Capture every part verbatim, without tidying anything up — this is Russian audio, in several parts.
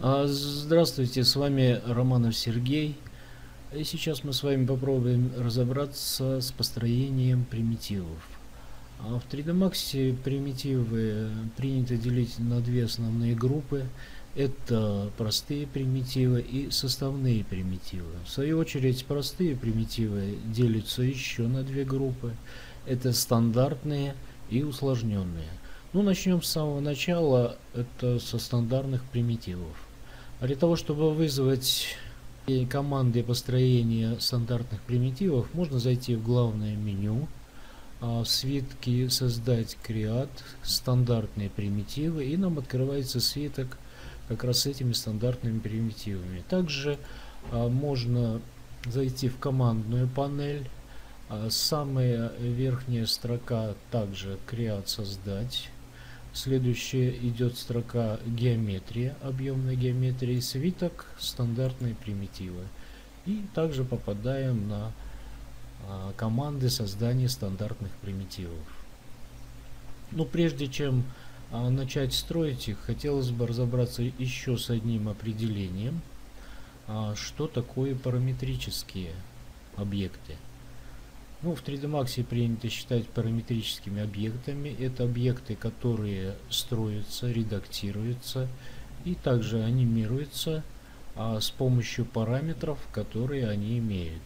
А, Здравствуйте, с вами Романов Сергей. И сейчас мы с вами попробуем разобраться с построением примитивов. А в три дэ Max примитивы принято делить на две основные группы. Это простые примитивы и составные примитивы. В свою очередь, простые примитивы делятся еще на две группы. Это стандартные и усложненные. Ну, начнем с самого начала, это со стандартных примитивов. А для того, чтобы вызвать команды построения стандартных примитивов, можно зайти в главное меню, в свитке создать create, стандартные примитивы, и нам открывается свиток как раз с этими стандартными примитивами. Также можно зайти в командную панель, самая верхняя строка также create, создать. Следующая идет строка геометрия, объемная геометрия, свиток, стандартные примитивы. И также попадаем на а, команды создания стандартных примитивов. Но прежде чем а, начать строить их, хотелось бы разобраться еще с одним определением, а, что такое параметрические объекты. Ну, в три дэ Max принято считать параметрическими объектами. Это объекты, которые строятся, редактируются и также анимируются а, с помощью параметров, которые они имеют.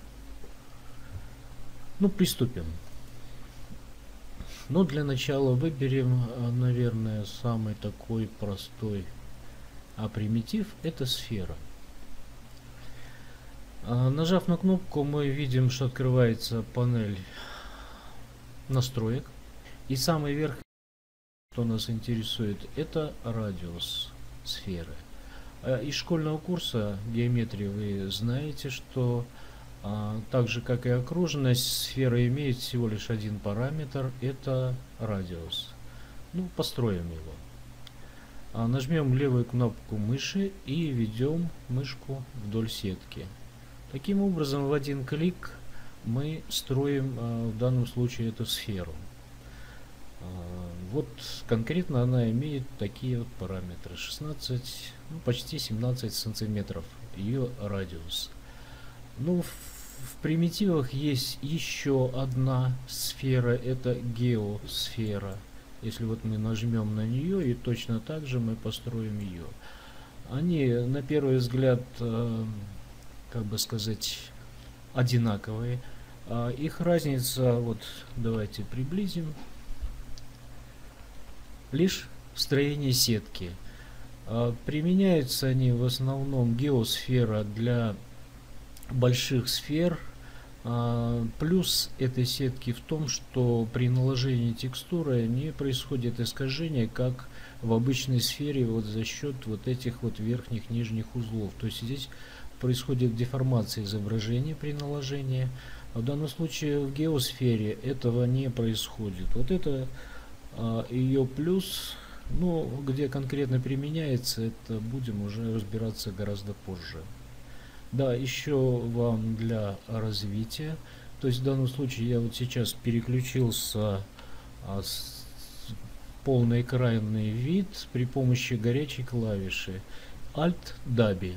Ну, приступим. Но для начала выберем, наверное, самый такой простой а примитив. Это сфера. Нажав на кнопку, мы видим, что открывается панель настроек. И самый верх, что нас интересует, это радиус сферы. Из школьного курса геометрии вы знаете, что так же как и окружность, сфера имеет всего лишь один параметр, это радиус. Ну, построим его. Нажмем левую кнопку мыши и ведем мышку вдоль сетки. Таким образом, в один клик мы строим в данном случае эту сферу. Вот конкретно она имеет такие вот параметры: шестнадцать, ну, почти семнадцать сантиметров ее радиус. Ну, в, в примитивах есть еще одна сфера, это геосфера. Если вот мы нажмем на нее, и точно так же мы построим ее. Они на первый взгляд, как бы сказать, одинаковые. А их разница, вот давайте приблизим, лишь в строении сетки. А применяются они в основном геосфера для больших сфер. А плюс этой сетки в том, что при наложении текстуры не происходит искажение, как в обычной сфере, вот за счет вот этих вот верхних нижних узлов. То есть здесь происходит деформация изображения при наложении. А в данном случае в геосфере этого не происходит. Вот это а, ее плюс. Но где конкретно применяется, это будем уже разбираться гораздо позже. Да, еще вам для развития. То есть в данном случае я вот сейчас переключился а, с полноэкранный вид при помощи горячей клавиши Alt-Dabi.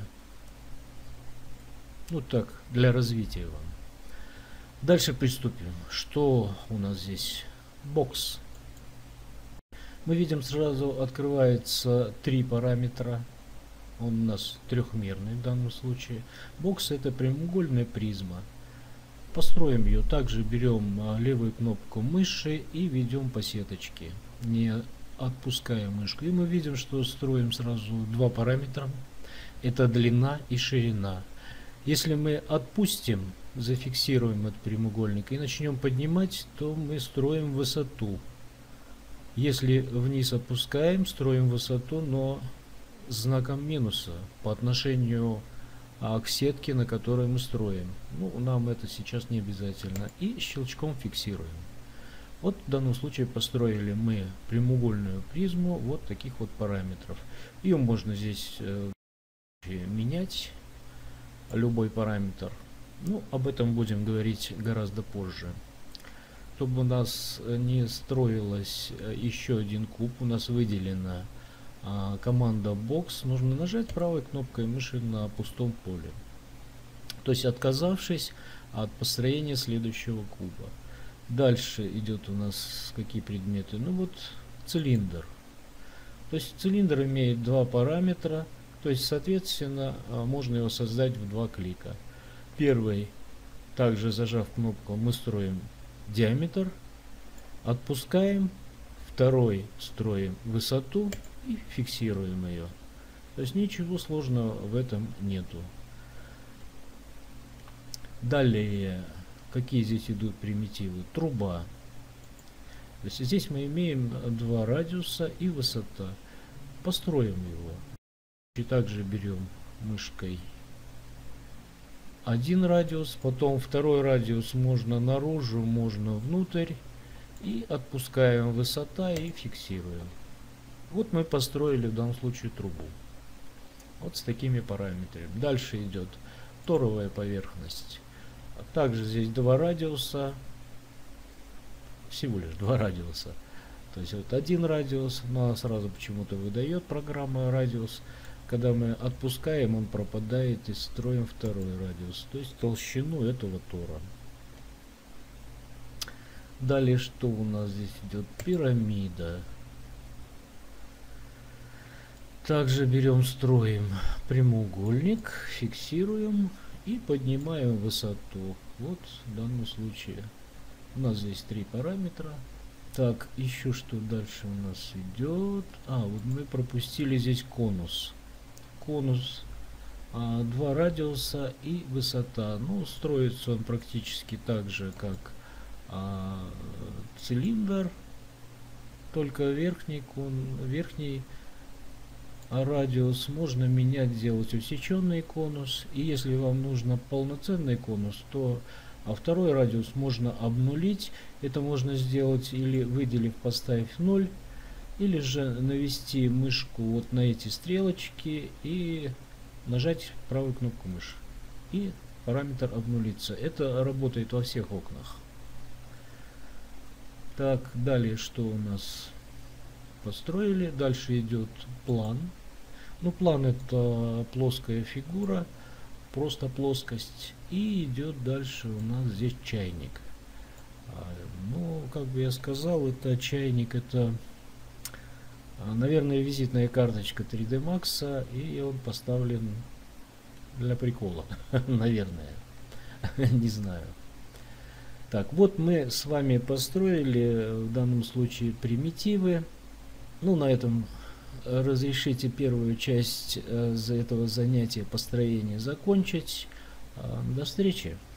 Ну так, для развития вам. Дальше приступим. Что у нас здесь? Бокс. Мы видим, сразу открывается три параметра. Он у нас трехмерный в данном случае. Бокс — это прямоугольная призма. Построим ее. Также берем левую кнопку мыши и ведем по сеточке, не отпуская мышку. И мы видим, что строим сразу два параметра. Это длина и ширина. Если мы отпустим, зафиксируем этот прямоугольник и начнем поднимать, то мы строим высоту. Если вниз опускаем, строим высоту, но с знаком минуса по отношению а, к сетке, на которой мы строим. Ну, нам это сейчас не обязательно. И щелчком фиксируем. Вот в данном случае построили мы прямоугольную призму вот таких вот параметров. Ее можно здесь э, менять, любой параметр. Ну, об этом будем говорить гораздо позже. Чтобы у нас не строилось еще один куб, у нас выделено а, команда box, нужно нажать правой кнопкой мыши на пустом поле. То есть отказавшись от построения следующего куба. Дальше идет у нас какие предметы? Ну вот цилиндр. То есть цилиндр имеет два параметра, то есть соответственно можно его создать в два клика. Первый, также зажав кнопку, мы строим диаметр, отпускаем. Второй, строим высоту и фиксируем ее. То есть ничего сложного в этом нету. Далее, какие здесь идут примитивы? Труба. То есть здесь мы имеем два радиуса и высота. Построим его. И также берем мышкой один радиус, потом второй радиус можно наружу, можно внутрь. И отпускаем высота и фиксируем. Вот мы построили в данном случае трубу. Вот с такими параметрами. Дальше идет торовая поверхность. Также здесь два радиуса. Всего лишь два радиуса. То есть вот один радиус. Но сразу почему-то выдает программа радиус. Когда мы отпускаем, он пропадает и строим второй радиус. То есть толщину этого тора. Далее что у нас здесь идет? Пирамида. Также берем, строим прямоугольник, фиксируем и поднимаем высоту. Вот в данном случае у нас здесь три параметра. Так, еще что дальше у нас идет? А, вот мы пропустили здесь конус. Конус, а, два радиуса и высота. Ну, строится он практически так же, как а, цилиндр, только верхний, кон, верхний радиус можно менять, делать усеченный конус, и если вам нужно полноценный конус, то а второй радиус можно обнулить. Это можно сделать или выделив, поставив ноль, или же навести мышку вот на эти стрелочки и нажать правую кнопку мыши, и параметр обнулится. Это работает во всех окнах. Так, далее что у нас построили? Дальше идет план. Ну, план это плоская фигура, просто плоскость. И идет дальше у нас здесь чайник. А, ну, как бы я сказал, это чайник, это, наверное, визитная карточка три дэ Max, и он поставлен для прикола, наверное, не знаю. Так, вот мы с вами построили в данном случае примитивы. Ну, на этом разрешите первую часть э, за этого занятия построения закончить. Э, до встречи.